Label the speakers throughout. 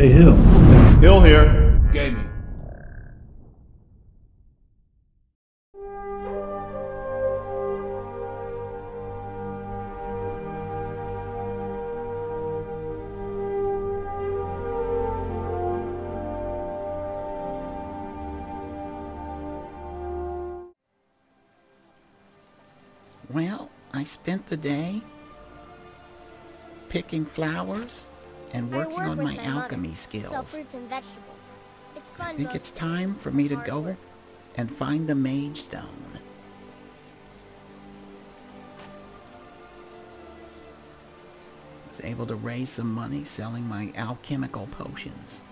Speaker 1: Hey, Hill.
Speaker 2: Hill here.
Speaker 1: Gaming.
Speaker 3: Well, I spent the day picking flowers and working on my alchemy skills.
Speaker 4: Fruits and vegetables. It's fun.
Speaker 3: I think it's time for me to go and find the mage stone. I was able to raise some money selling my alchemical potions.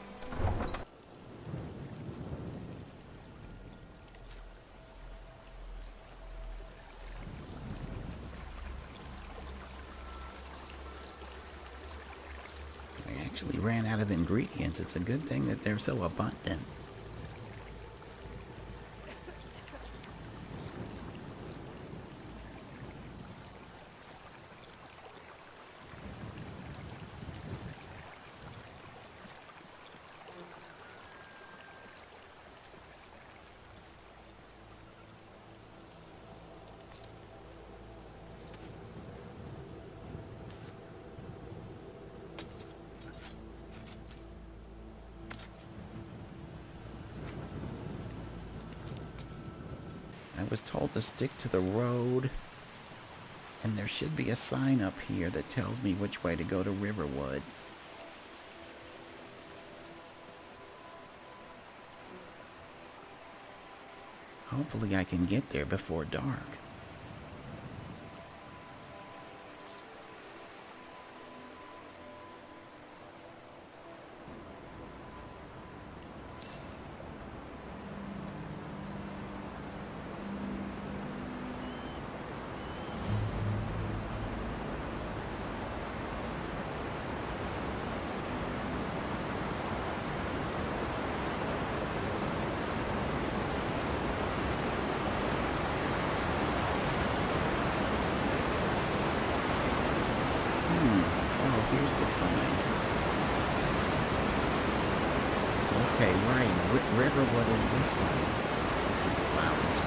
Speaker 3: Actually ran out of ingredients. It's a good thing that they're so abundant. I was told to stick to the road, and there should be a sign up here that tells me which way to go to Riverwood. Hopefully I can get there before dark. Here's the sign. Okay, right. Riverwood is this one. These flowers.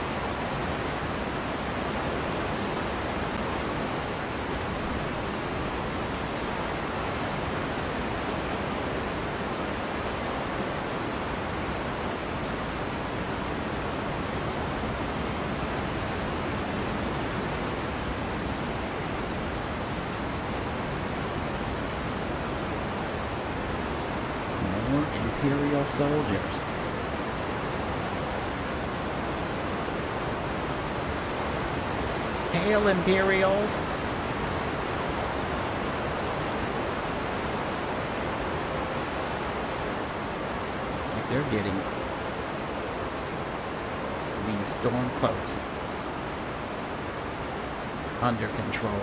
Speaker 3: Imperial soldiers. Hail, Imperials! It's like they're getting these storm cloaks under control.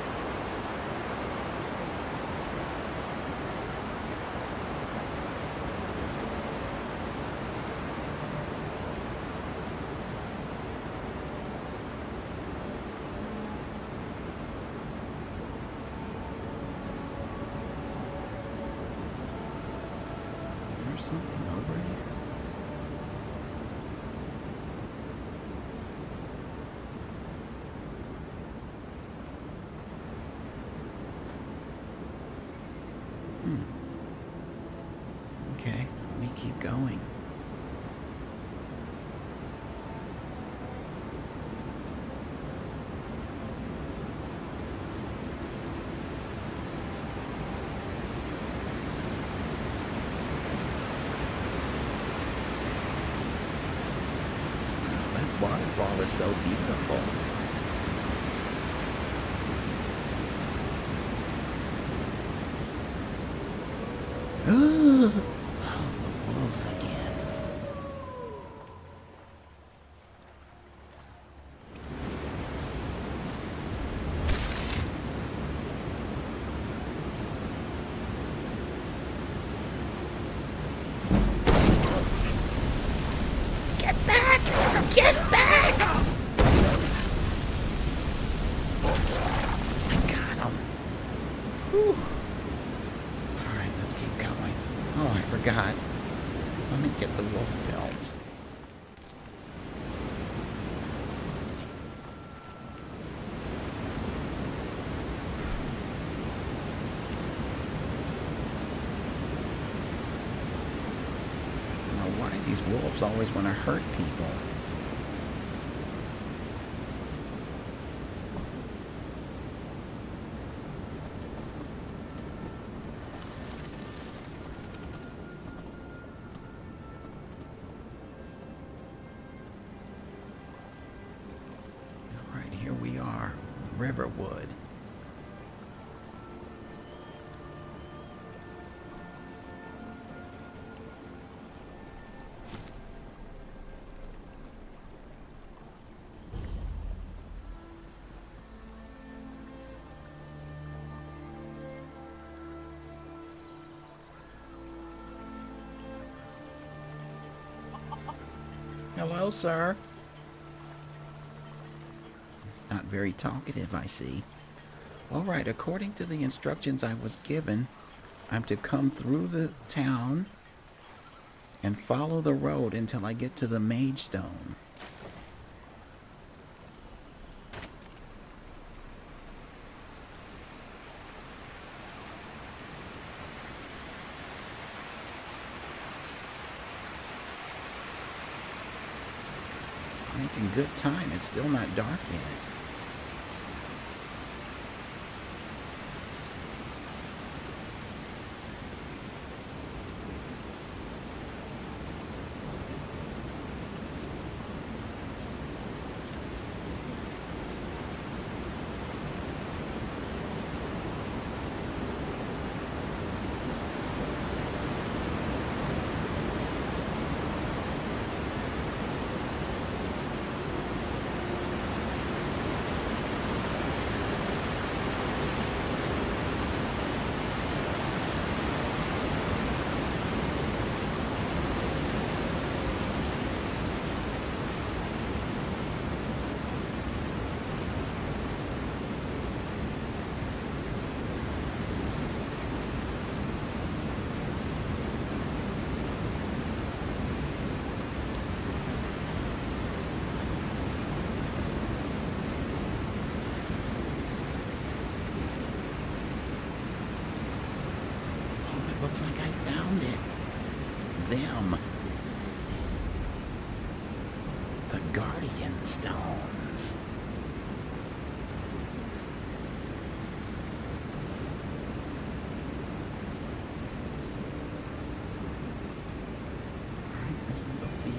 Speaker 3: Something over here. Okay, let me keep going. Waterfall is so beautiful. Oh, the wolves again. Get back! Get back! wolves always want to hurt people. All right, here we are, Riverwood. Hello, sir. It's not very talkative, I see. All right, according to the instructions I was given, I'm to come through the town and follow the road until I get to the Mage Stone. Making good time. It's still not dark yet. Looks like I found it. Them. The Guardian Stones. Alright, this is the thief.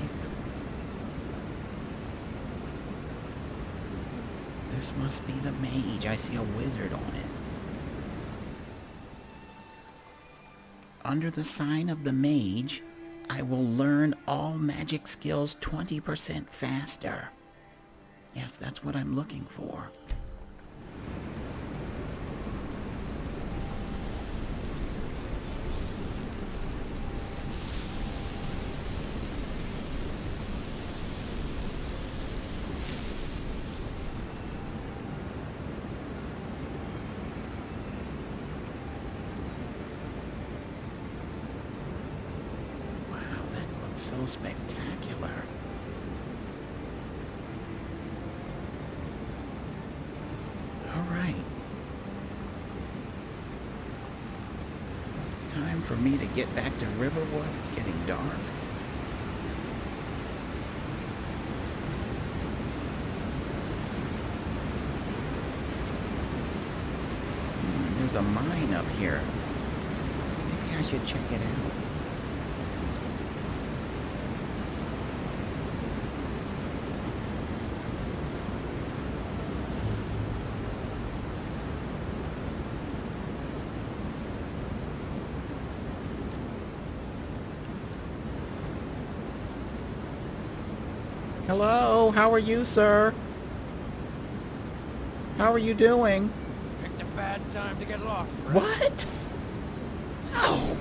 Speaker 3: This must be the mage. I see a wizard on it. Under the sign of the mage, I will learn all magic skills 20% faster. Yes, that's what I'm looking for. So spectacular. All right. Time for me to get back to Riverwood. It's getting dark. There's a mine up here. Maybe I should check it out. Hello, how are you, sir? How are you doing?
Speaker 1: Picked a bad time to get lost, friend.
Speaker 3: What? Oh.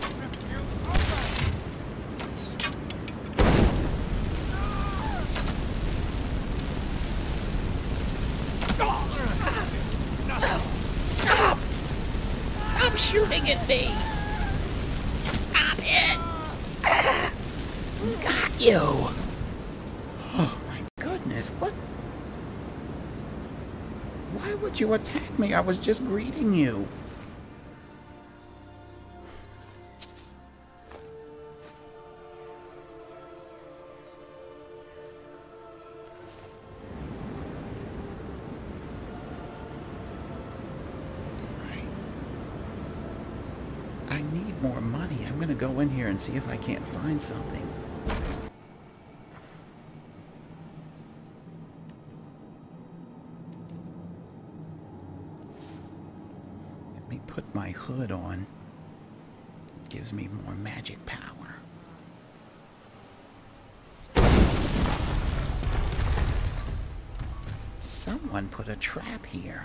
Speaker 3: Stop! Stop shooting at me! Stop it! Got you! What? Why would you attack me? I was just greeting you. more money. I'm gonna go in here and see if I can't find something. Let me put my hood on. It gives me more magic power. Someone put a trap here.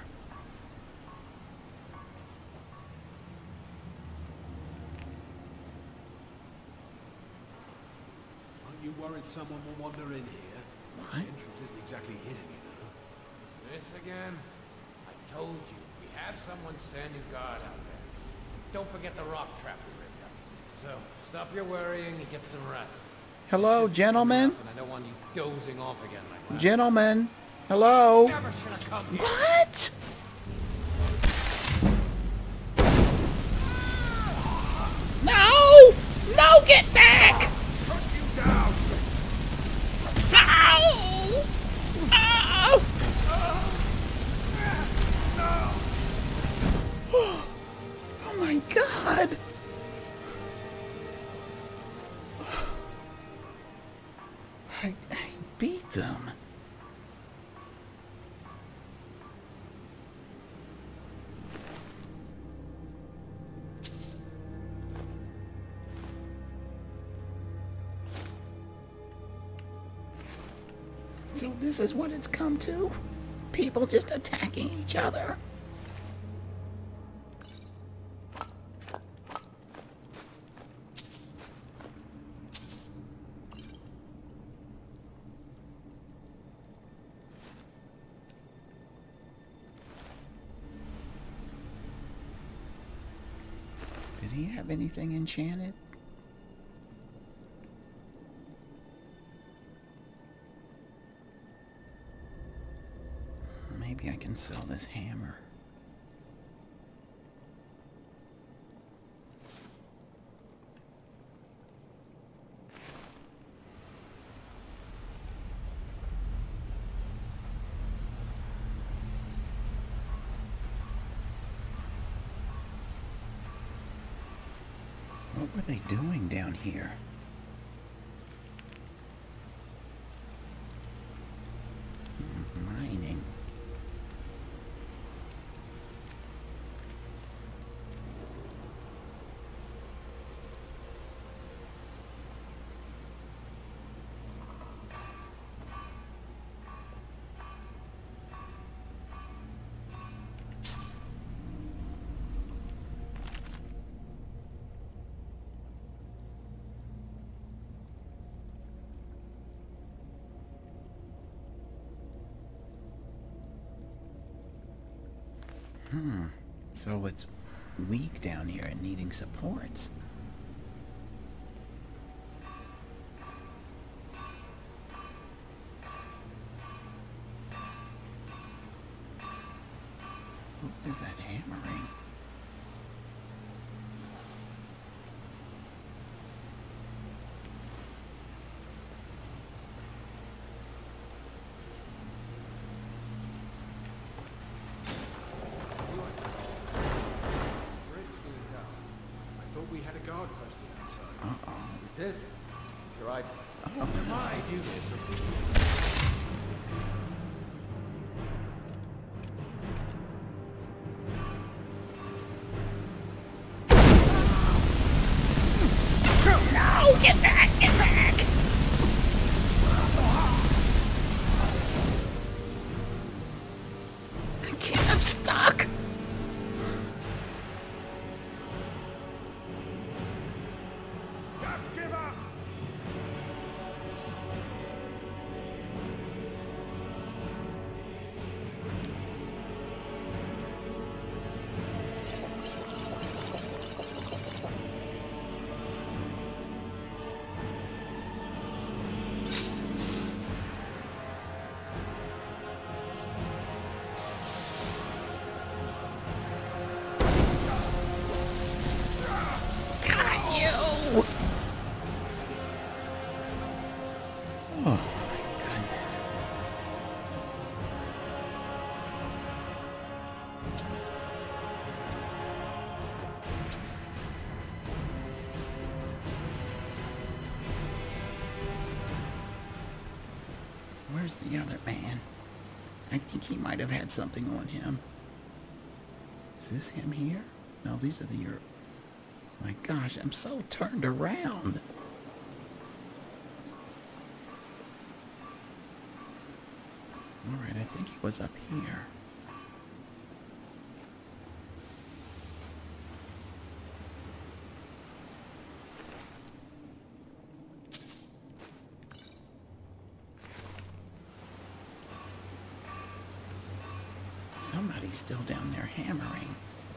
Speaker 2: Aren't you worried someone will wander in here?
Speaker 3: What?
Speaker 2: The entrance isn't exactly hidden, you know.
Speaker 1: This again? I told you, we have someone standing guard out there. Don't forget the rock trap we rigged up. So, stop your worrying and get some rest.
Speaker 3: Hello, gentlemen?
Speaker 1: And I don't want you dozing off again like that.
Speaker 3: Gentlemen? Hello?
Speaker 1: Never should have come here.
Speaker 3: What? No! No, get back!
Speaker 2: Put you down!
Speaker 3: Ow! Ow! Oh my God! I beat them. So this is what it's come to? People just attacking each other? Did he have anything enchanted? Maybe I can sell this hammer. What were they doing down here? Mining. So it's weak down here and needing supports. What is that hammering?
Speaker 2: We had a guard posted outside.
Speaker 3: Uh-oh.
Speaker 2: We did. You're right.
Speaker 3: Uh-oh.
Speaker 2: I do this.
Speaker 3: No! Get back! Get back! I can't. I'm stuck!
Speaker 2: Just give up!
Speaker 3: Where's the other man? I think he might have had something on him. Is this him here? No, these are the... Oh my gosh, I'm so turned around. Alright, I think he was up here. Somebody's still down there hammering.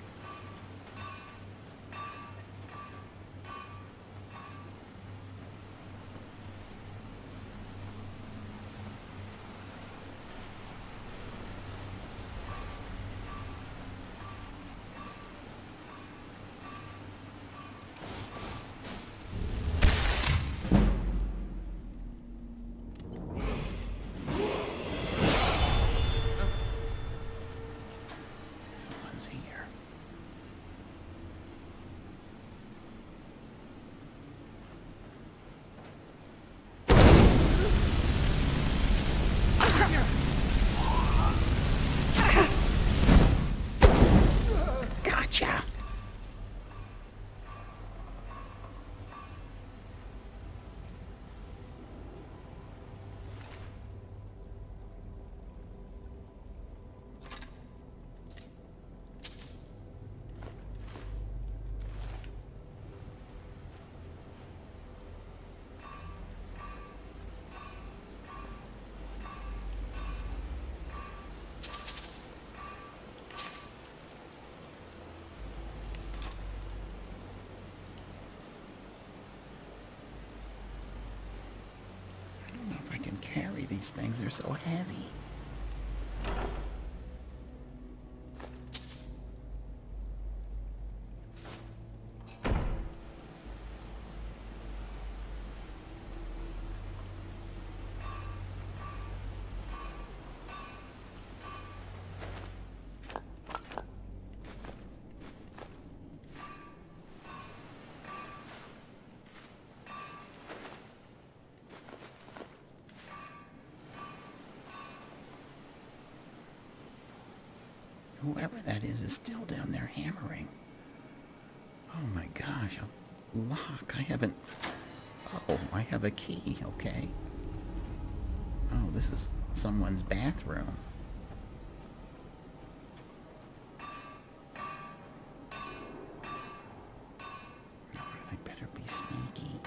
Speaker 3: Gotcha. Carry these things, they're so heavy. Whoever that is still down there hammering. Oh my gosh, a lock. I haven't... Oh, I have a key, okay. Oh, this is someone's bathroom. I better be sneaky.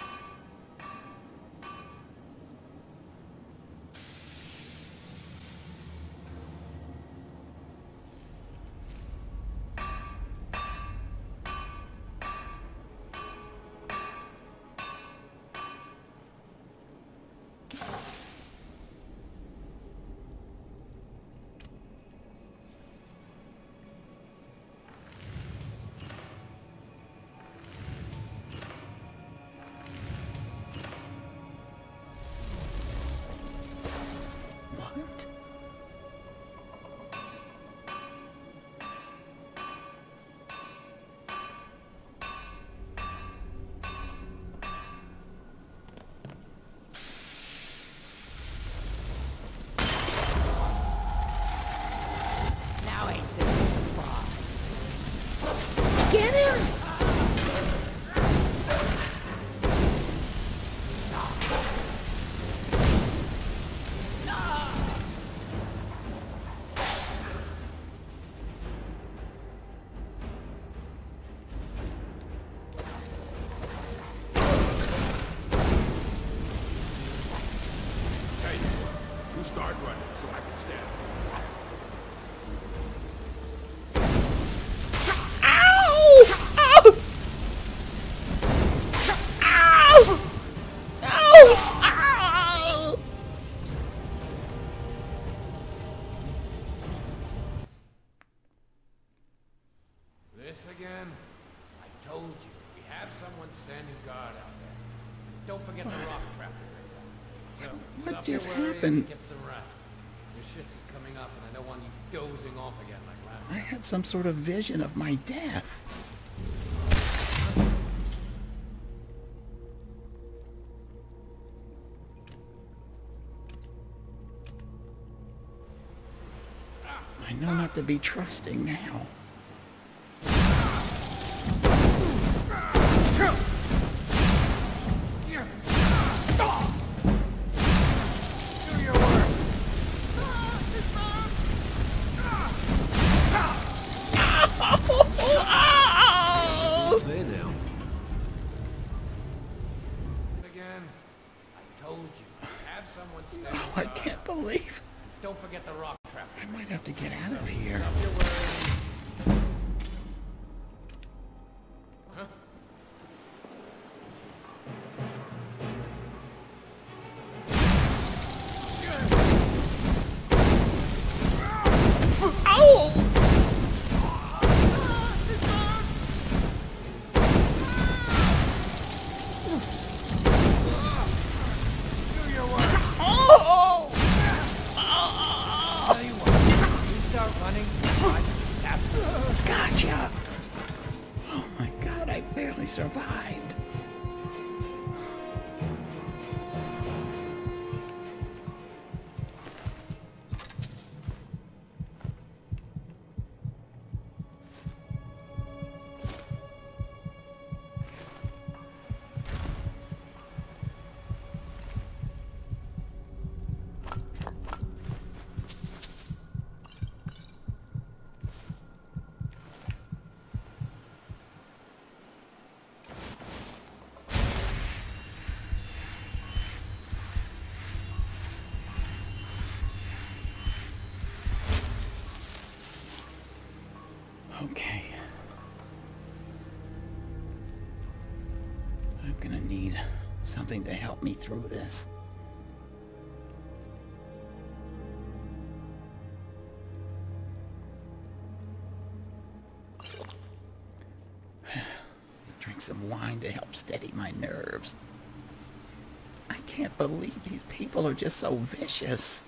Speaker 3: Get him!
Speaker 2: Hey, you start running so I can stand.
Speaker 1: This again? I told you, we have someone standing guard out there. Don't forget the rock trap we rigged up. So,
Speaker 3: What
Speaker 1: stop your
Speaker 3: just
Speaker 1: worrying
Speaker 3: happened?
Speaker 1: and get some rest. Your shift is coming up, and I don't want you dozing off again like last
Speaker 3: I
Speaker 1: time.
Speaker 3: had some sort of vision of my death. I know not to be trusting now.
Speaker 1: There now. Again, I told you, have someone stand.
Speaker 3: Oh, I can't believe.
Speaker 1: Don't forget the rock trap.
Speaker 3: I might have to get out of here.
Speaker 1: Stop your worrying. Huh?
Speaker 3: Ow! Gotcha! Oh my god, I barely survived. Okay. I'm gonna need something to help me through this. Drink some wine to help steady my nerves. I can't believe these people are just so vicious.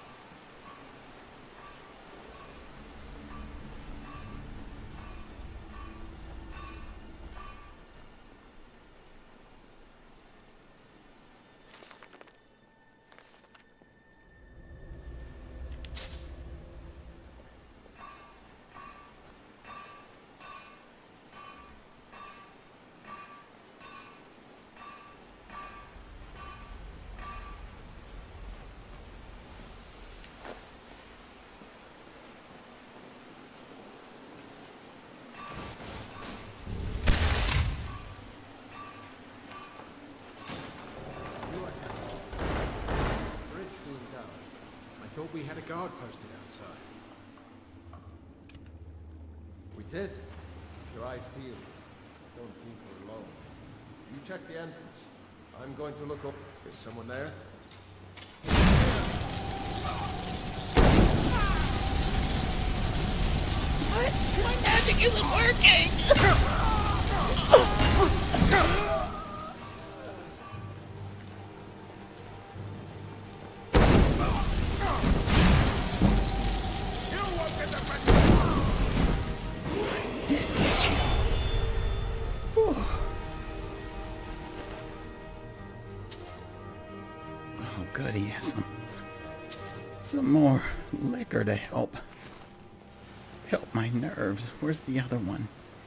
Speaker 5: I thought we had a guard posted outside.
Speaker 6: We did. Keep your eyes peeled. Don't think we're alone. You check the entrance. I'm going to look up. Is someone there?
Speaker 3: What? My magic isn't working! Good, he has some more liquor to help my nerves. Where's the other one?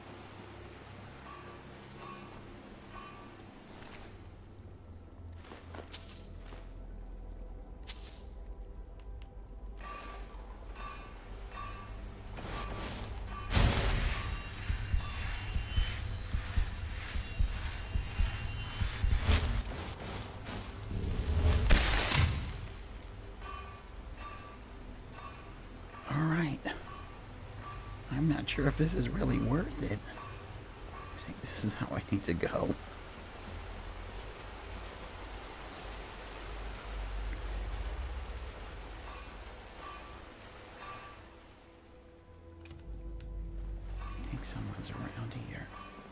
Speaker 3: I'm not sure if this is really worth it. I think this is how I need to go. I think someone's around here.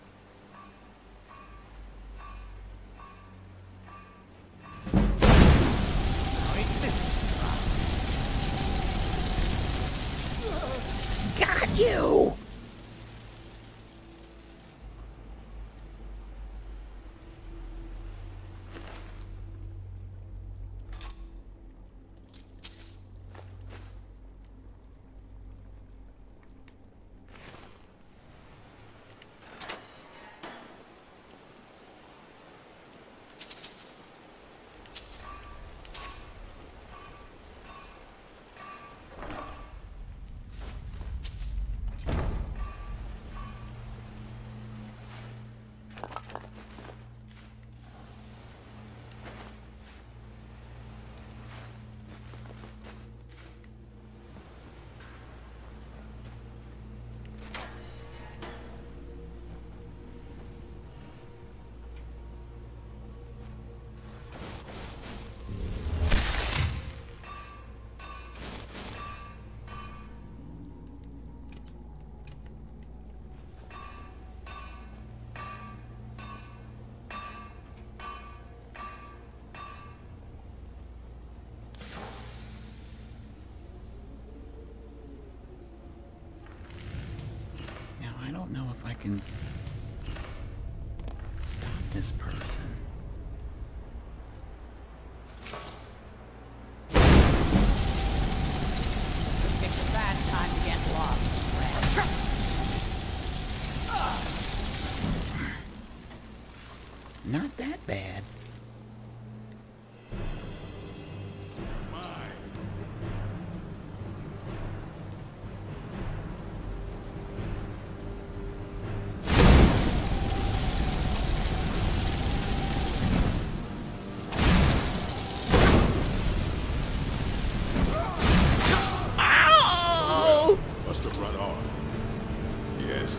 Speaker 3: Got you! don't know if I can stop this person.
Speaker 7: It's a bad time to get lost, friend.
Speaker 3: Not that bad.
Speaker 2: Must have run off. Yes.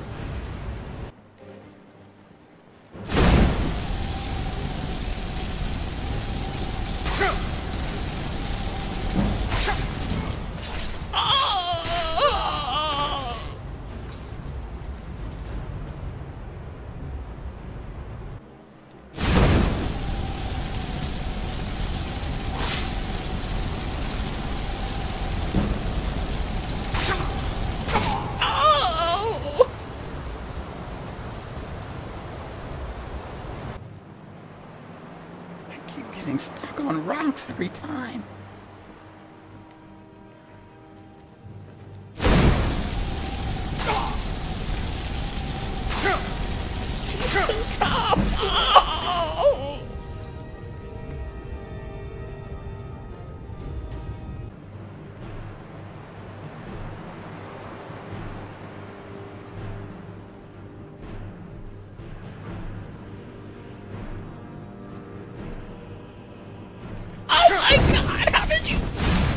Speaker 3: Getting stuck on rocks every time. She's too tough. Oh! Oh my God! How did you?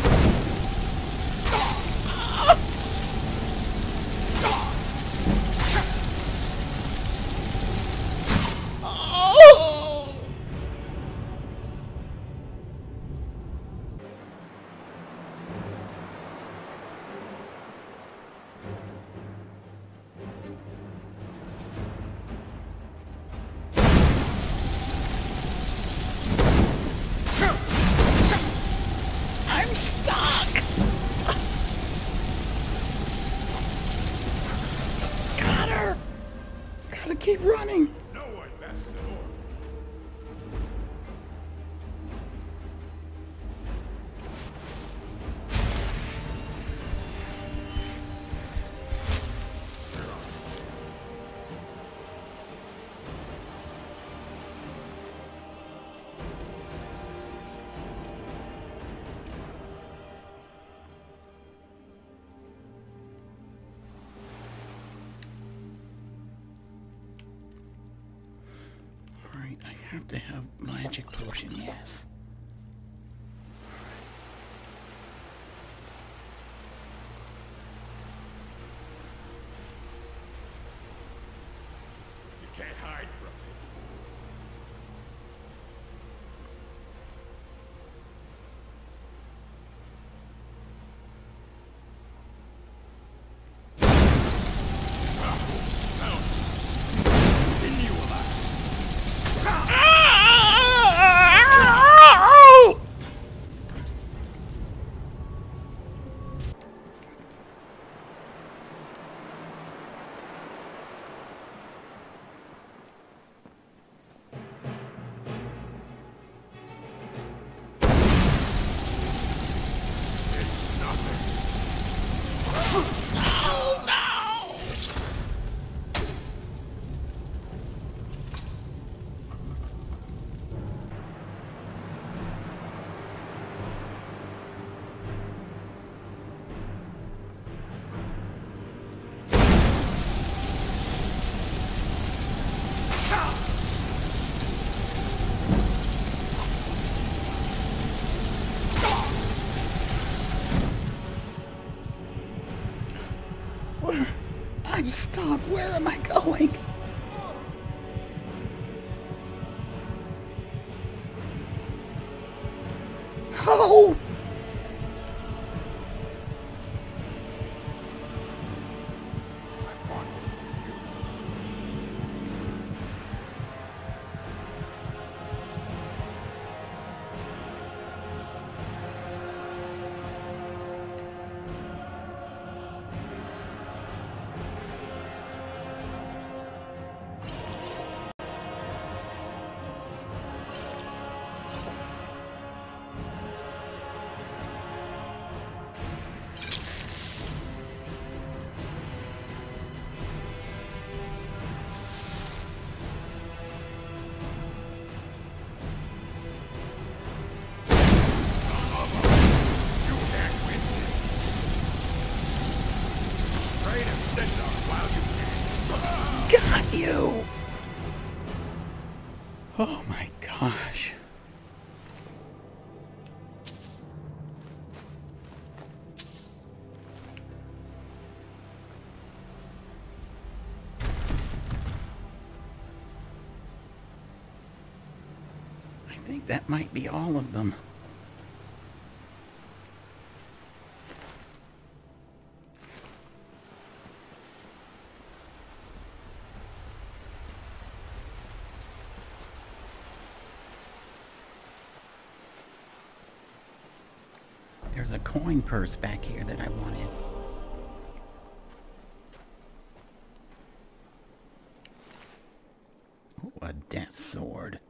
Speaker 3: Oh! I'm stuck. Got her. Gotta keep running.
Speaker 2: No one messes at all.
Speaker 3: All right, I have to have magic potion. Yes.
Speaker 2: You can't hide from me. Continue alive. It's nothing.
Speaker 3: Oh no! I'm stuck. Where am I going? No!
Speaker 2: extender while you can.
Speaker 3: Got you! Oh my gosh. I think that might be all of them. There's a coin purse back here that I wanted. Oh, a death sword.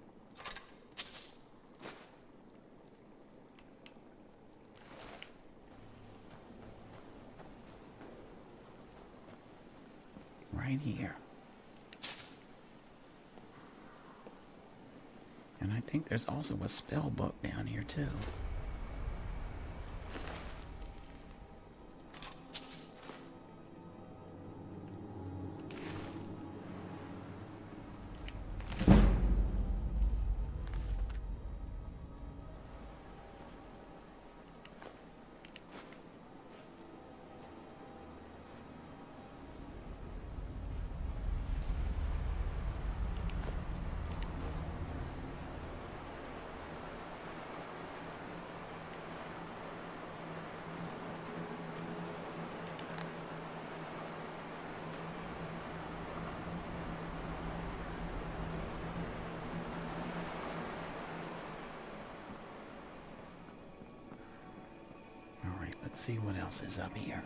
Speaker 3: Right here. And I think there's also a spell book down here too. Let's see what else is up here.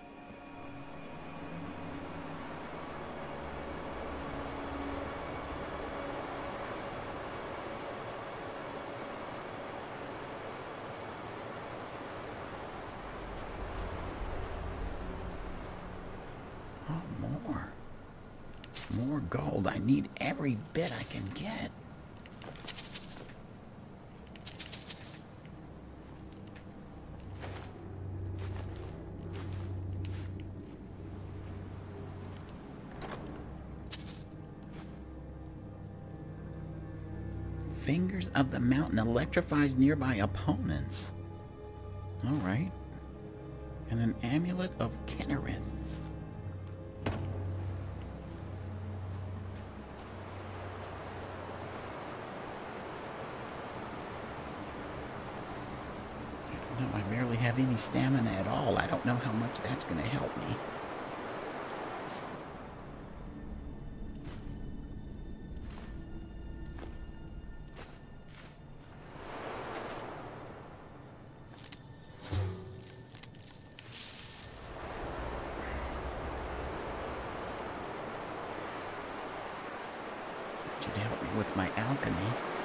Speaker 3: Oh, more. More gold. I need every bit I can get. Fingers of the Mountain electrifies nearby opponents. Alright. And an amulet of Kinnereth. I don't know, I barely have any stamina at all. I don't know how much that's going to help me. Should help me with my alchemy.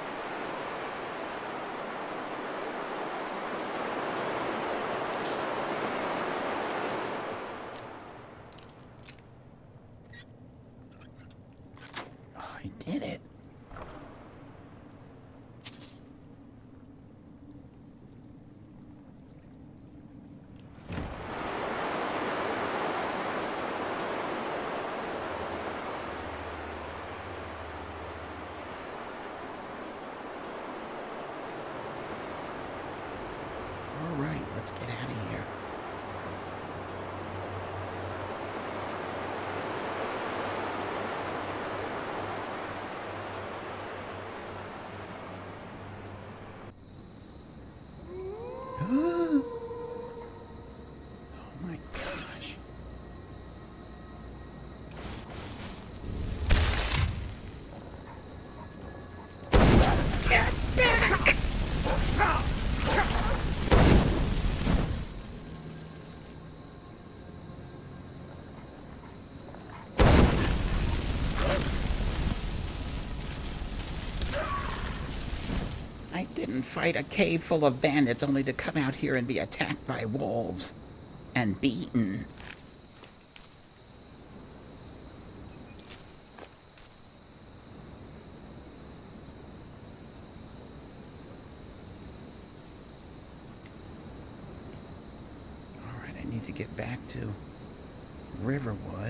Speaker 3: Oh, I did it. Alright, let's get out of here. Oh my gosh. Get back! I didn't fight a cave full of bandits only to come out here and be attacked by wolves. And beaten. Alright, I need to get back to Riverwood.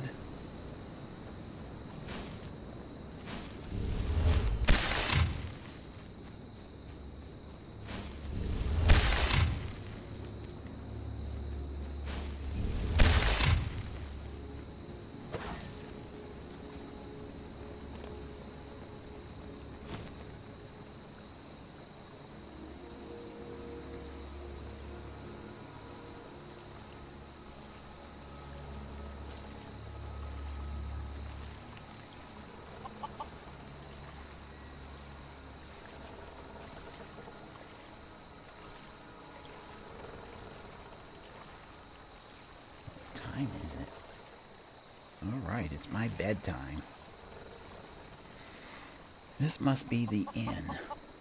Speaker 3: Time is it? All right, it's my bedtime. This must be the inn.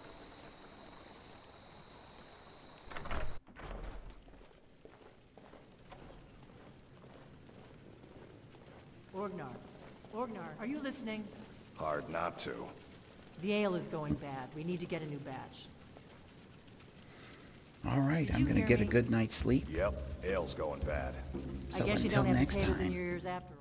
Speaker 8: Orgnar, are you listening?
Speaker 9: Hard not to.
Speaker 8: The ale is going bad. We need to get a new batch.
Speaker 3: All right, I'm gonna get a good night's sleep.
Speaker 9: Yep, ale's going bad.
Speaker 3: So
Speaker 8: I guess you
Speaker 3: until
Speaker 8: don't have
Speaker 3: next
Speaker 8: potatoes in
Speaker 3: time.
Speaker 8: your ears after